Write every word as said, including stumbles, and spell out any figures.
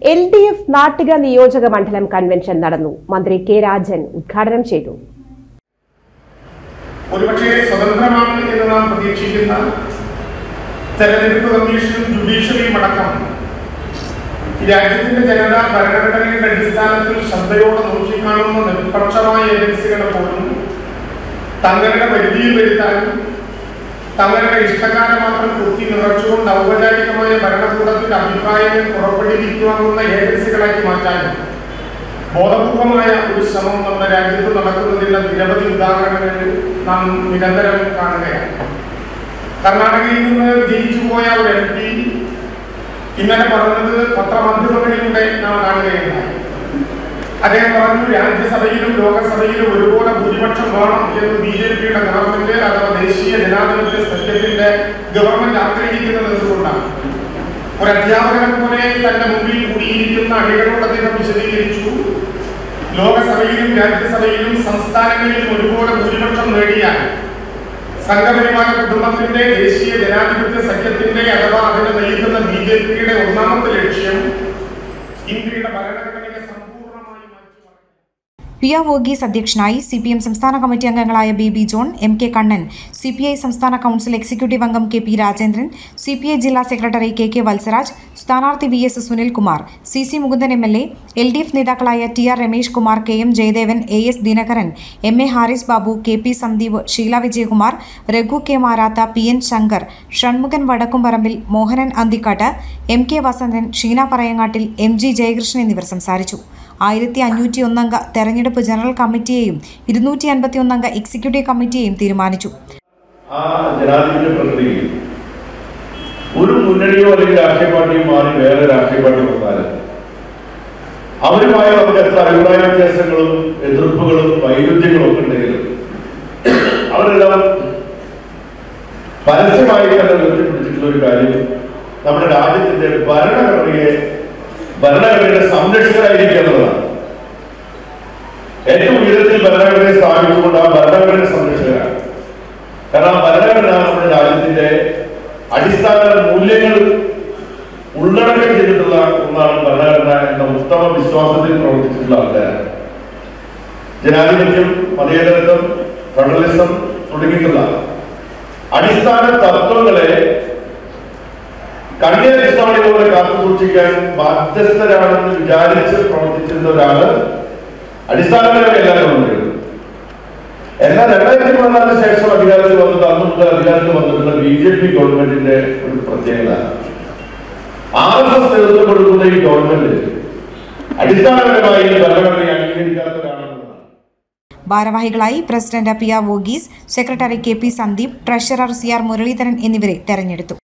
L D F Nattika നിയോജക മണ്ഡലം convention നടന്നു. മന്ത്രി കെ രാജൻ ഉദ്ഘാടനം ചെയ്തു. ഒരുപക്ഷേ സ്വതന്ത്രമാണ് എന്ന് നാം പ്രതീക്ഷിക്കുന്ന തെരഞ്ഞെടുപ്പ് കമ്മീഷനും ജുഡീഷ്യറിയും അടക്കം രാജ്യത്തിന്റെ ജനത ഭരണഘടനയുടെ അടിസ്ഥാനത്തിൽ ശ്രദ്ധയോടെ നോക്കിക്കാണുന്ന നിഷ്പക്ഷമായ ഏജൻസികളെ പോലും തങ്ങളുടെ പരിധിയിൽ വരുത്താനും തങ്ങളുടെ ഇഷ്ടക്കാരെ മാത്രം കുത്തി നിറച്ചുകൊണ്ട് ഔപചാരികമായ ഭരണകൂടത്തിന്റെ അഭിപ്രായങ്ങൾ പുറപ്പെടുവിക്കുവാനുള്ള ഏജൻസികളാക്കി മാറ്റാനും ബോധപൂർവമായ ഒരു ശ്രമം നമ്മുടെ രാജ്യത്ത് നടക്കുന്നതിന്റെ നിരവധി ഉദാഹരണങ്ങൾ നാം നിരന്തരം കാണുകയാണ്. കർണാടകയിൽ നിന്ന് ജയിച്ചു പോയ ഒരു എം പി ഇന്നലെ പറഞ്ഞത് പത്രമാധ്യമങ്ങളിലൂടെ നാം കാണുകയുണ്ടായി. അദ്ദേഹം പറഞ്ഞു, രാജ്യസഭയിലും ലോകസഭയിലും ഒരുപോലെ ഭൂരിപക്ഷം വേണം എന്ന് ബി ജെ പിയുടെ ഗവൺമെന്റ് അഥവാ ദേശീയ ജനാധിപത്യ സഖ്യത്തിന്റെ ഗവൺമെന്റ് ആഗ്രഹിക്കുന്നത് എന്തുകൊണ്ടാണ്? ഒരു അധ്യാപകനെ പോലെ തന്റെ മുമ്പിൽ കൂടിയിരിക്കുന്ന അണികളോട് അദ്ദേഹം വിശദീകരിച്ചു, ലോകസഭയിലും രാജ്യസഭയിലും സംസ്ഥാനങ്ങളിലും ഒരുപോലെ ഭൂരിപക്ഷം നേടിയാൽ സംഘപരിവാര കുടുംബത്തിന്റെ ദേശീയ ജനാധിപത്യ സഖ്യത്തിന്റെ അഥവാ അതിനെ നയിക്കുന്ന ബി ജെ പിയുടെ ഒന്നാമത്തെ ലക്ഷ്യം ഇന്ത്യയുടെ ഭരണഘടനയെ സമ്പൂർണ്ണമായി പി ആർ വർഗീസ് അധ്യക്ഷനായി. സി പി എം സംസ്ഥാന കമ്മിറ്റി അംഗങ്ങളായ Baby John, M K Kannan, C P I സംസ്ഥാന കൗൺസിൽ എക്സിക്യൂട്ടീവ് അംഗം K P Rajendran, C P I ജില്ലാ സെക്രട്ടറി കെ കെ വത്സരാജ്, സ്ഥാനാർത്ഥി V S Sunilkumar, C C Mukundan M L A, L D F നേതാക്കളായ T R Ramesh Kumar, K M Jayadevan, A S Dinakaran, M A Haris Babu, K P Sandeep, Sheela Vijayakumar, Raghu K Marath, P N Shankar, Shanmukhan Vadakkumparambil, Mohanan Anthikkad, M K Vasanthan, Sheena Parayangattil, M G Jayakrishnan എന്നിവർ സംസാരിച്ചു. ആയിരത്തി അഞ്ഞൂറ്റി ഒന്നംഗ തെരഞ്ഞെടുപ്പ് general കമ്മിറ്റിയെയും ഇരുന്നൂറ്റി അൻപത്തി ഒന്നംഗ executive കമ്മിറ്റിയെയും തീരുമാനിച്ചു. ആ ജനാധിപത്യ പ്രക്രിയയിൽ ഒരു മുന്നണിയോ അല്ലെങ്കിൽ രാഷ്ട്രീയ പാർട്ടിയോ മാറി വേറെ രാഷ്ട്രീയ പാർട്ടി വന്നാലും അവരുമായി നമുക്ക് എത്ര അഭിപ്രായ വ്യത്യാസങ്ങളും എതിർപ്പുകളും വൈരുദ്ധ്യങ്ങളും ഒക്കെ ഉണ്ടെങ്കിലും അവരെല്ലാം പരസ്യമായി തന്നെ ഉയർത്തിപ്പിടിച്ചിട്ടുള്ള ഒരു കാര്യം നമ്മുടെ രാജ്യത്തിന്റെ ഭരണഘടനയെ ഭരണഘടനയുടെ സംരക്ഷകരായിരിക്കുക എന്നുള്ളതാണ്. ഏറ്റവും ഉയരത്തിൽ ഭരണഘടനയെ സ്ഥാപിച്ചുകൊണ്ട് ആ ഭരണഘടനയുടെ സംരക്ഷകരാണ്. കാരണം ആ ഭരണഘടന നമ്മുടെ രാജ്യത്തിന്റെ അടിസ്ഥാന മൂല്യങ്ങൾ ഉള്ളടക്കം ചെയ്തിട്ടുള്ള ഒന്നാണ് ഭരണഘടന എന്ന ഉത്തമ വിശ്വാസത്തിൽ പ്രവർത്തിച്ചിട്ടുള്ള ആൾക്കാരാണ്. ജനാധിപത്യം, മതേതരത്വം, ഫെഡറലിസം തുടങ്ങിയിട്ടുള്ള അടിസ്ഥാന തത്വങ്ങളെ കണ്ണിയടിസ്ഥാനം പോലെ കാത്തു സൂക്ഷിക്കാൻ ബാധ്യസ്ഥരാണെന്ന് വിചാരിച്ച് പ്രവർത്തിച്ചിരുന്ന ഒരാള് അടിസ്ഥാനപരമായി എല്ലാ ഗവൺമെന്റുകളും. എന്നാൽ രണ്ടായിരത്തി പതിനാലിന് ശേഷം അധികാരത്തിൽ വന്നത് അന്ന് മുതൽ അധികാരത്തിൽ വന്നിട്ടുള്ള ബി ജെ പി ഗവൺമെന്റിന്റെ ഒരു പ്രത്യേകത, ആർ എസ് എസ് നേതൃത്വം കൊടുക്കുന്ന ഈ ഗവൺമെന്റ് അടിസ്ഥാനപരമായി ഭരണഘടനയെ അംഗീകരിക്കാത്തവരാണെന്നതാണ്. ഭാരവാഹികളായി president P R Varghese, secretary K P Sandeep, treasurer C R Muralidharan എന്നിവരെ തെരഞ്ഞെടുത്തു.